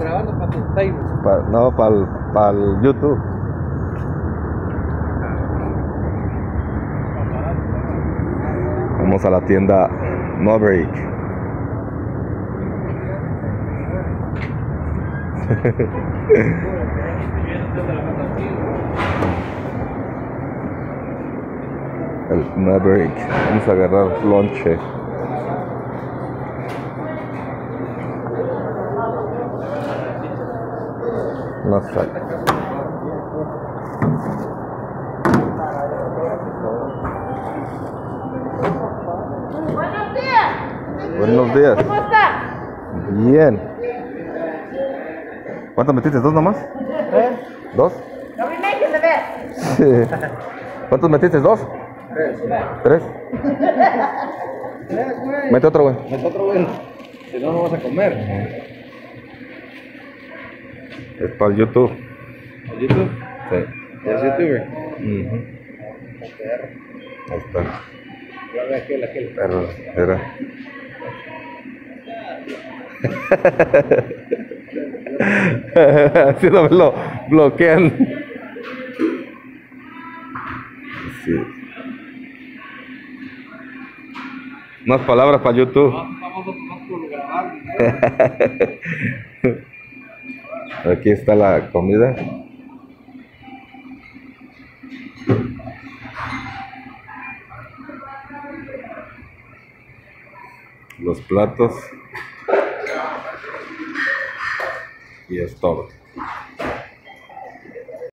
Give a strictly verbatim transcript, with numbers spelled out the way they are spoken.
grabando para tu Facebook. Pa, no, para el pa YouTube. Vamos a la tienda Maverick. El Maverick. Vamos a agarrar lonche. No sé. Buenos días. Buenos días. ¿Cómo está? Bien. ¿Cuántos metiste? ¿Dos nomás? ¿Eh? ¿Dos? Lo primero que se ve. Sí. ¿Cuántos metiste? ¿Dos? Tres. ¿Tres? Tres, güey. Mete otro, güey. Mete otro, güey. Si no, no vas a comer. Es para el YouTube. ¿El YouTube? Sí. ¿Es youtuber? Ujú. Ahí está. Ya ve aquel, aquel. Pero, era. Así no me lo bloquean. Sí. Más palabras para YouTube. Vamos a tomar por grabar. Aquí está la comida. Los platos. Y es todo.